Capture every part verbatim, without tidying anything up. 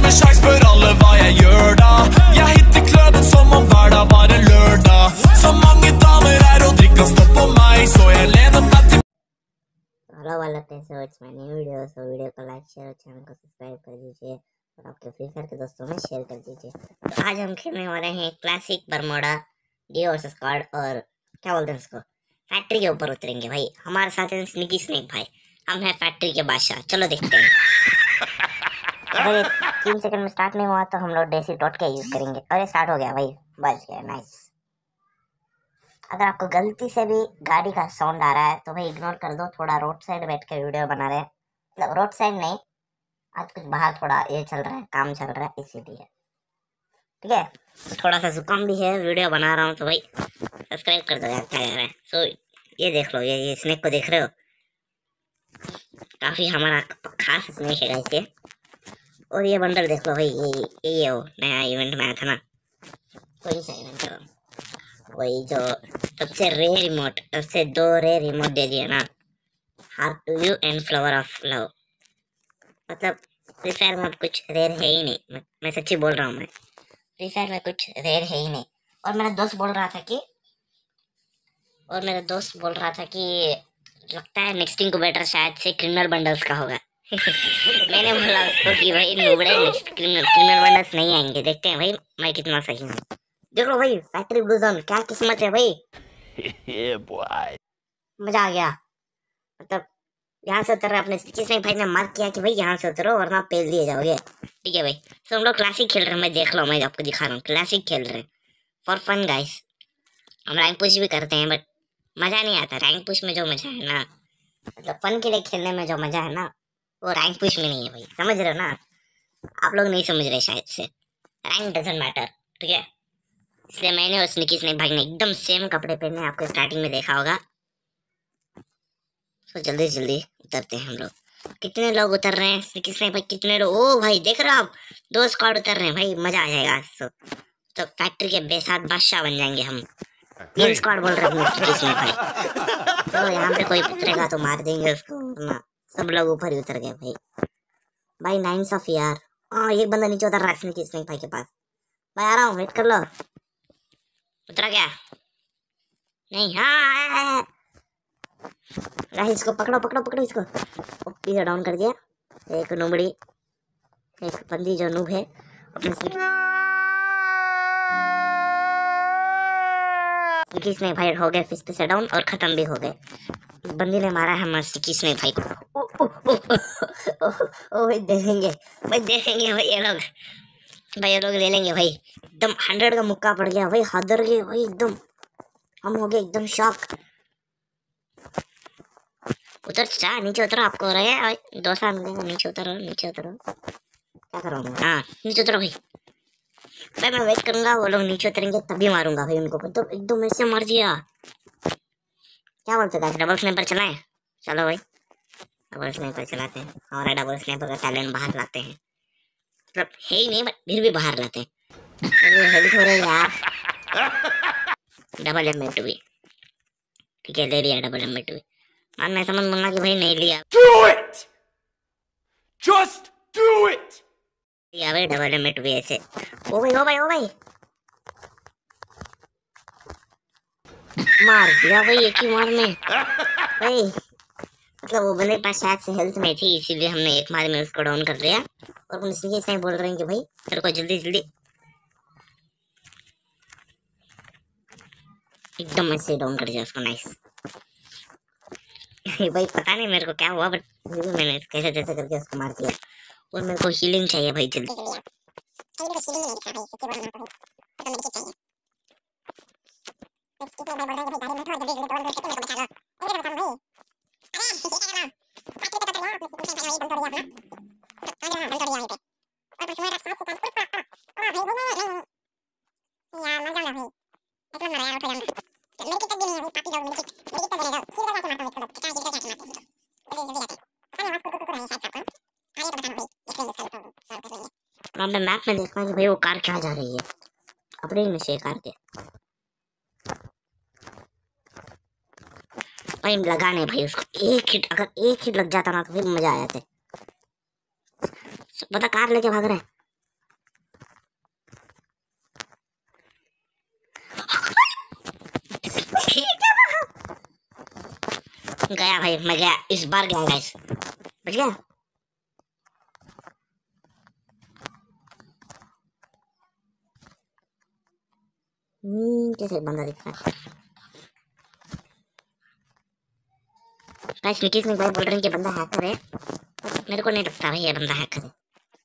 med sjanse, spør alle hva jeg gjør da. Jeg hitter kløben som om hver dag var en lørdag. Så mange damer her og drikker stopp på meg, så jeg lener meg til. Hello वाला कैसे हो? It's my new video. So video को like share और channel को subscribe कर दीजिए और आपके फ्री फायर के दोस्तों में शेयर कर दीजिए। तो आज हम खेलने वाले हैं classic Bermuda duo versus squad, और क्या बोलते हैं इसको, फैक्ट्री के ऊपर उतरेंगे भाई। हमारे साथ है स्निकी स्नेक भाई, हम हैं फैक्ट्री के बादशाह। चलो देखते हैं। अगर तीन सेकंड में स्टार्ट नहीं हुआ तो हम लोग देसी टोटके यूज करेंगे। अरे स्टार्ट हो गया भाई, बच गया, नाइस। अगर आपको गलती से भी गाड़ी का साउंड आ रहा है तो भाई इग्नोर कर दो। थोड़ा रोड साइड बैठ के वीडियो बना रहे हैं, मतलब रोड साइड नहीं, आज कुछ बाहर थोड़ा ये चल रहा है, काम चल रहा है, इसीलिए ठीक है। तो थोड़ा सा जुकाम भी है, वीडियो बना रहा हूँ तो भाई सब्सक्राइब कर दो यार, क्या कर रहा है। सो ये देख लो, ये ये स्नेक को देख रहे हो, काफी हमारा खास स्नेक है गाइस ये। और ये बंडल देख लो भाई, ये ये हो नया इवेंट में आया था ना, कोई सा इवेंट है वही जो सबसे रेयर रिमोट, सबसे दो रेयर रिमोट दे दिया ना, heart to you and flower of love. मतलब फ्री फायर में कुछ रेयर है ही नहीं, मैं, मैं सच्ची बोल रहा हूँ, मैं फ्री फायर में कुछ रेयर है ही नहीं। और मेरा दोस्त बोल रहा था कि और मेरा दोस्त बोल रहा था कि लगता है नेक्स्ट इनक्यूबेटर शायद से क्रिमिनल बंडल्स का होगा। मैंने बोला उसको कि भाई नुबड़े नेक्स्ट क्रिमिनल क्रिमिनल बंडल्स नहीं आएंगे, देखते हैं भाई मैं कितना सही हूँ। देख लो भाई फैक्ट्री ब्लू जोन, क्या किस्मत है भाई। yeah, boy. मजा आ गया। मतलब यहाँ से उतर रहे अपने किसने भाई ने मार्क किया कि भाई यहाँ से उतरो वरना पेल दिए जाओगे, ठीक है भाई। तो हम लोग क्लासिक खेल रहे हैं, मैं देख लो, मैं आपको दिखा रहा हूँ, क्लासिक खेल रहे हैं फॉर फन गाइस। हम रैंक पुश भी करते हैं बट मज़ा नहीं आता। रैंक पुश में जो मज़ा है ना, मतलब फन के लिए खेलने में जो मज़ा है ना, वो रैंक पुश में नहीं है भाई, समझ रहे हो ना आप लोग? नहीं समझ रहे शायद से। रैंक डजंट मैटर, ठीक है। इसलिए मैंने और स्निकी स्नेक भाई ने एकदम सेम कपड़े पहने, आपको स्टार्टिंग में देखा होगा। तो जल्दी जल्दी उतरते हैं हम लोग। कितने लोग उतर रहे हैं स्निकी स्नेक भाई, कितने लोग? ओ भाई देख रहे हो आप, दो स्क्वाड उतर रहे हैं भाई, मजा आ जाएगा। तो, तो फैक्ट्री के बेसाथ बादशाह बन जाएंगे हम। तीन स्क्वाड बोल रहे हैं स्निकी स्नेक भाई। तो यहाँ पे कोई उतरेगा तो मार देंगे उसको ना, सब लोग ऊपर ही उतर गए भाई। भाई नाइन्स ऑफ यार, हाँ एक बंदा नीचे उतर रहा है स्निकी स्नेक भाई के पास। भाई आ रहा हूँ, वेट कर लो। उतरा क्या? नहीं, हाँ गाइस इसको पकड़ो पकड़ो पकड़ो इसको। ओपी से डाउन कर दिया। एक नुबड़ी, एक बंदी जो नूब है अपने स्निकी भाई हो गए फिस्ट से डाउन और खत्म भी हो गए। बंदी ने मारा है हमारे स्निकी भाई को। ओ, ओ, ओ, ओ, ओ, भाई देखेंगे भाई, देखेंगे भाई ये लोग, भाई ये लोग ले लेंगे भाई। एकदम हंड्रेड का मुक्का पड़ गया भाई, हादर गए भाई एकदम, हम हो गए एकदम शॉक। उतर चा, नीचे उतरो, आपको हो रहा है भाई, दो साल मिलेंगे, नीचे उतरो नीचे उतरो। क्या करूँ मैं? हाँ नीचे उतरो भाई। भाई मैं वेट करूंगा, वो लोग नीचे उतरेंगे तभी मारूंगा भाई उनको। तो एकदम ऐसे मर दिया। क्या बोलते थे, डबल स्नाइपर चलाएं? चलो भाई डबल स्नाइपर चलाते हैं, हमारा डबल स्नाइपर का टैलेंट बाहर लाते हैं। मतलब है ही नहीं बट फिर भी बाहर लाते हैं। हेल्थ हो रहा है यार। डबल एम एट बी, ठीक है ले लिया डबल एम एट बी। मान मैं समझ लूंगा कि भाई नहीं लिया। Do it! Just do it! लिया भाई डबल एम एट बी ऐसे। ओ भाई ओ भाई ओ भाई मार दिया भाई एक ही मार में भाई। मतलब वो बंदे के पास शायद से हेल्थ नहीं थी, इसीलिए हमने एक मार में उसको डाउन कर दिया। और पुलिस से बोल रहे हैं कि भाई तेरे को जल्दी जल्दी एकदम ऐसे डाउन कर दिया उसको, नाइस। भाई पता नहीं मेरे को क्या हुआ बट मैंने कैसे जैसे करके उसको मार दिया। और मेरे को हीलिंग चाहिए भाई जल्दी। हमने मैप में देखा कि भाई वो कार क्या जा रही है, अपने ही नशे कार के भाई लगाने भाई उसको एक हिट, अगर एक हिट लग जाता ना तो फिर मजा आ जाते। पता कार लेके भाग रहे हैं, गया भाई, मैं गया, इस बार गया गाइस, बच गया। हम्म कैसे बंदा दिखता है गाइस। निकी भाई बोल रहे हैं कि बंदा हैकर है, मेरे को नहीं लगता भाई ये बंदा हैकर है।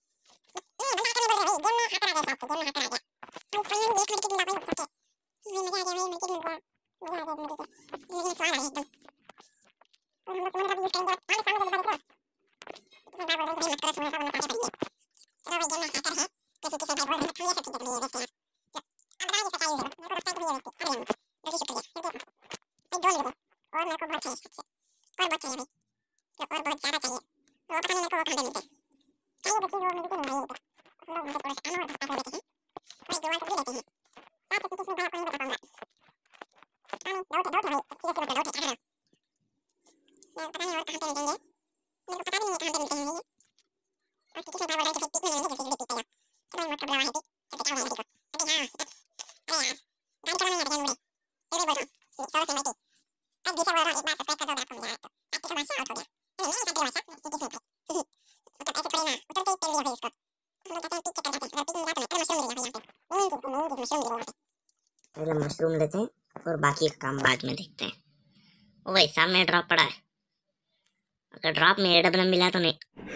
पहले मशरूम लेते हैं और बाकी का काम बाद में देखते हैं। ओ भाई सामने ड्रॉप पड़ा है, अगर ड्रॉप में ए डब्ल्यू एम मिला तो नहीं।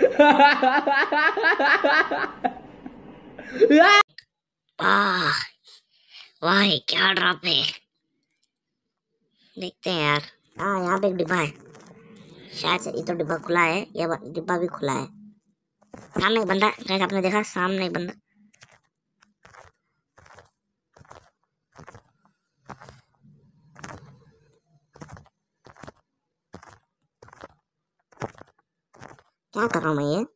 वाह वाह क्या ड्रॉप है, देखते हैं यार। हाँ यहाँ पे एक डिब्बा है, शायद से ये तो डिब्बा खुला है, ये डिब्बा भी खुला है। सामने एक बंदा, गाइस आपने देखा सामने एक बंदा। क्या कर रहा हूँ मैं ये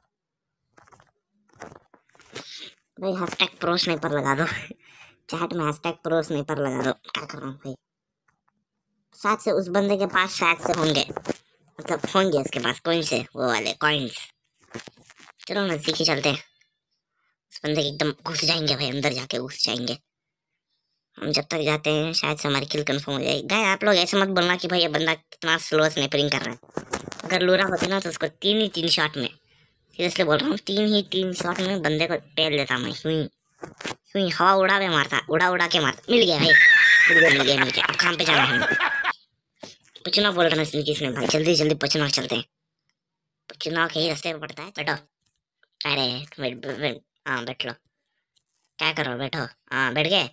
भाई, हैशटैग प्रो स्नाइपर लगा दो चैट में, हैशटैग प्रो स्नाइपर लगा दो। क्या कर रहा हूँ भाई, शायद से उस बंदे के पास शायद से होंगे, मतलब होंगे उसके पास कॉइन्स है, वो वाले कॉइन्स। चलो नजदीक ही चलते हैं, उस बंदे के एकदम घुस जाएंगे भाई, अंदर जाके घुस जाएंगे। हम जब तक जाते हैं शायद से हमारी किल कंफर्म हो जाएगी। गाइस आप लोग ऐसे मत बोलना कि भाई ये बंदा कितना स्लो स्नाइपरिंग कर रहा है। अगर लूरा होती ना तो उसको तीन ही तीन शॉट में, सीरियसली बोल रहा हूँ, तीन ही तीन शॉट में बंदे को टेल देता मैं। सुई सुई हवा उड़ा के मारता, उड़ा उड़ा के मारता। मिल गया भाई, मिल गया मिल गया मिल गया। अब काम पे जाना है, पचना बोल रहा है किसने भाई, जल्दी जल्दी पचना चलते हैं। पचना के ही रास्ते पे पड़ता है। बैठो, अरे बैठ बैठ, हाँ बैठ लो, क्या करो बैठो, हाँ बैठ गए।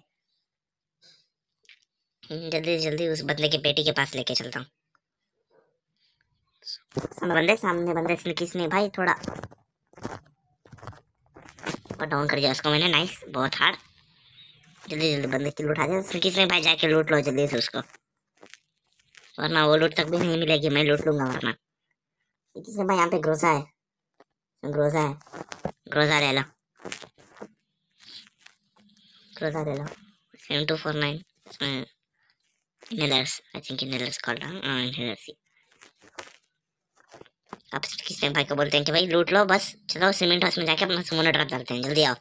जल्दी जल्दी उस बंदे के बेटी के पास लेके चलता हूँ। सामने बंदे, सामने बंदे, किसने भाई थोड़ा डाउन कर दिया उसको मैंने, नाइस, बहुत हार्ड। जल्दी जल्दी बंदे की लूट आ जाए, किसने भाई जाके लूट लो जल्दी से उसको, वरना वो लूट तक भी नहीं मिलेगी, मैं लूट लूंगा वरना। किसने भाई यहाँ पे ग्रोजा है, ग्रोजा है, ग्रोजा ले लो, ग्रोजा ले लो। सेवन टू फोर नाइन इसमें inhalers, I think inhalers call रहा हूँ, इनहेलर्स। आप किसने भाई को बोलते हैं कि भाई लूट लो बस, चलो सीमेंट हाउस में जाके अपना सुमोनो ड्रॉप डालते हैं, जल्दी आओ।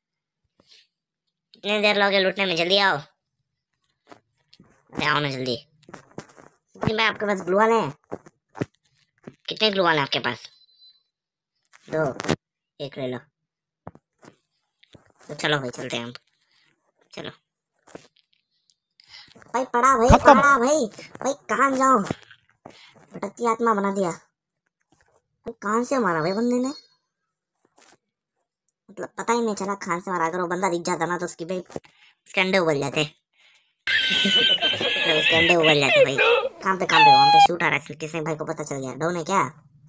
कितने देर लोगे लूटने में, जल्दी आओ, अरे आओ ना जल्दी। कितने भाई आपके पास ग्लू वाले हैं, कितने ग्लू वाले हैं आपके पास? दो, एक ले लो। तो चलो भाई चलते हैं हम, चलो भाई। पड़ा भाई, पड़ा भाई, भाई कहाँ जाऊं, भटकती आत्मा बना दिया। कहाँ से मारा भाई बंदे ने, मतलब पता ही नहीं चला कहाँ से मारा। अगर वो बंदा दिख जाता ना तो उसकी भाई उसके अंडे उबल जाते तो उसके अंडे उबल जाते भाई। कहाँ पे कहाँ पे वहाँ पे शूट आ रहा है, किसने भाई को पता चल गया। डाउन है क्या?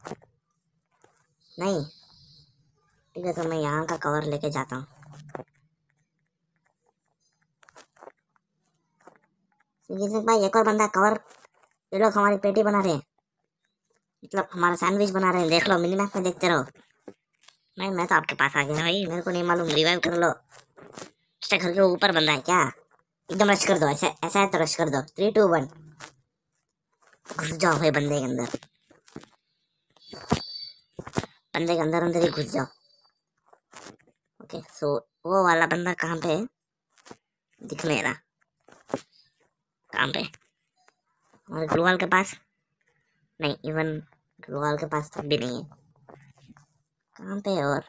नहीं, ठीक है तो मैं यहाँ का कवर लेके जाता हूँ। भाई एक और बंदा कवर, ये लोग हमारी पेटी बना रहे हैं, मतलब हमारा सैंडविच बना रहे हैं, देख लो मिनी मैप में देखते रहो। नहीं मैं तो आपके पास आ गया भाई, मेरे को नहीं मालूम, रिवाइव कर लो। उसके घर के ऊपर बंदा है क्या? एकदम रश कर दो, ऐसा ऐसा है तो रश कर दो। थ्री टू वन, घुस जाओ भाई बंदे के अंदर, बंदे के अंदर अंदर ही घुस जाओ। ओके सो वो वाला बंदा कहाँ पे है, दिख नहीं रहा। कहाँ पे? हमारे ग्लू वाल के पास। नहीं, इवन ग्लोवाल के पास तब भी नहीं है। कहाँ पे है? और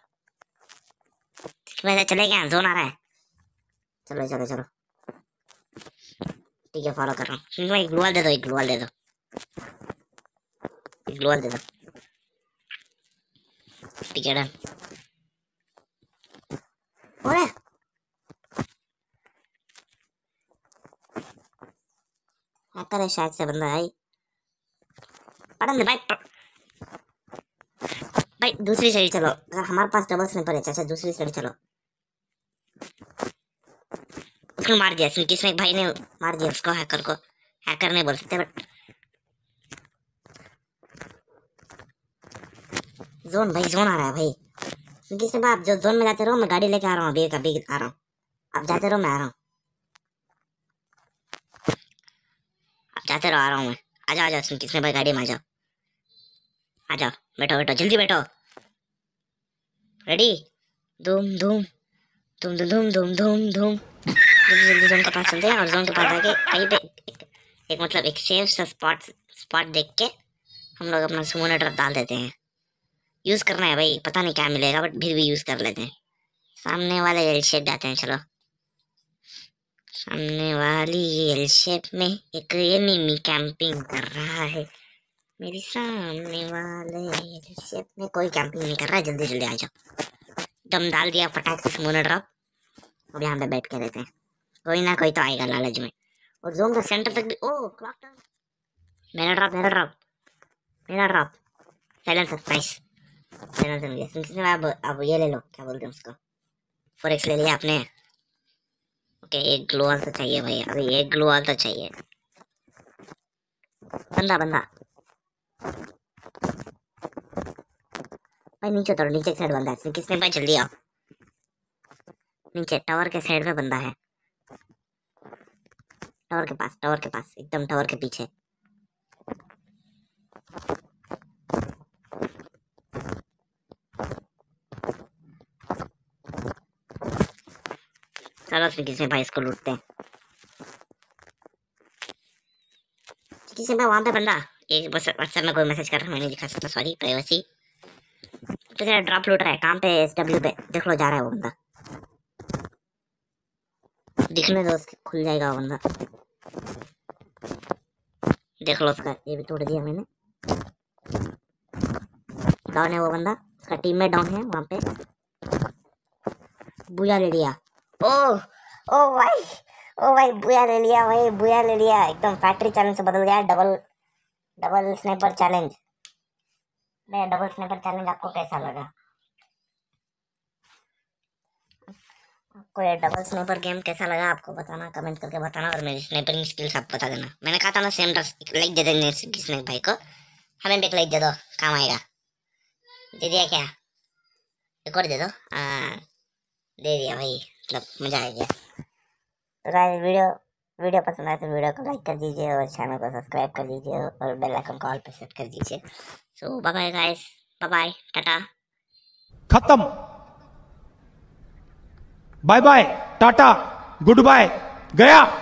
वैसे चले क्या? जोन आ रहा है। चलो चलो चलो, ठीक है, फॉलो कर रहा हूँ। एक ग्लोवाल दे दो, एक ग्लोवाल दे दो, एक ग्लोवाल दे दो। ठीक है, डन। ओए हैकर है शायद से बंदा है। पढ़न दे भाई, भाई दूसरी साइड चलो। अगर हमारे पास डबल स्नाइपर है चाचा, दूसरी साइड चलो। उसको मार दिया किसने? भाई ने मार दिया उसको, हैकर को। हैकर नहीं बोल सकते, बट जोन भाई, जोन आ रहा है भाई। किसने भाई, आप जो जोन में जाते रहो, मैं गाड़ी लेके आ रहा हूँ अभी, अभी आ रहा हूँ। आप जाते रहो, मैं आ रहा हूँ। आप जाते रहो, आ रहा हूँ मैं। आ जाओ आ जाओ, किसने भाई गाड़ी में आ जाओ, आ जाओ, बैठो बैठो, जल्दी बैठो। रेडी? धूम धूम धूम धूम धूम धूम धूम। जल्दी जल्दी जोन के पास चलते हैं, और जोन के पास आके कहीं पे एक, एक मतलब एक सेफ सा स्पॉट स्पॉट देख के हम लोग अपना सुमोनर ट्रैप डाल देते हैं। यूज करना है भाई, पता नहीं क्या मिलेगा, बट फिर भी यूज कर लेते हैं। सामने वाले एल शेप जाते हैं, चलो। सामने वाली एल शेप में एक एनिमी कैंपिंग कर रहा है। मेरी सामने वाले एल शेप में कोई कैंपिंग नहीं कर रहा है। जल्दी जल्दी आ जाओ। दम डाल दिया फटाक से सुमोनर ड्रॉप। अब यहाँ पे बैठ के रहते हैं, कोई ना कोई तो आएगा लालच में। और जोन का सेंटर तक भी। Oh clock tower. मेरा ड्रॉप मेरा ड्रॉप मेरा ड्रॉप। Silencer, nice. साइलेंसर मिल गया। अब अब ये ले लो, क्या बोलते हैं उसको, फोर एक्स ले लिया आपने। ओके, एक ग्लोवाल तो चाहिए भाई, अभी एक ग्लोवाल तो चाहिए। बंदा बंदा भाई, नीचे तो नीचे साइड बंदा है। किसने भाई, जल्दी आओ नीचे। टावर के साइड में बंदा है, टावर के पास, टावर के पास, एकदम टावर के पीछे। चलो किसी भाई इसको लूटते हैं। किसी भाई वहां पे बंदा, एक बस व्हाट्सएप में कोई मैसेज कर रहा है, मैं नहीं दिखा सकता, सॉरी, प्राइवेसी। तो तेरा ड्रॉप लूट रहा है, कहाँ पे? एस डब्ल्यू पे, देख लो, जा रहा है वो बंदा। दिखने दो, उसके खुल जाएगा वो बंदा। देख लो उसका, ये भी तोड़ दिया मैंने। डाउन है वो बंदा, उसका टीम में डाउन है वहां पे। बुया ले लिया। ओ ओ भाई, ओ भाई, बुया ले लिया भाई, बुया ले लिया। एकदम फैक्ट्री चैलेंज से बदल गया, डबल डबल स्नाइपर चैलेंज। नहीं, डबल स्नाइपर चैलेंज आपको कैसा लगा? आपको ये डबल स्नाइपर गेम कैसा लगा आपको बताना, कमेंट करके बताना। और मेरी स्नाइपरिंग स्किल्स आप बता देना। मैंने कहा था ना सेम लाइक दे देंगे स्नेक भाई को। हमें भी एक लाइक दे दो, काम आएगा। दे दिया क्या? एक और दे दो। आ, दे दिया भाई, मतलब मजा आ गया। तो गाइस, वीडियो वीडियो पसंद आए तो वीडियो को लाइक कर दीजिए, और चैनल को सब्सक्राइब कर दीजिए, और बेल आइकन को ऑल पे सेट कर दीजिए। So bye bye guys, bye bye, tata. खत्म। Bye bye, tata, good bye, गया।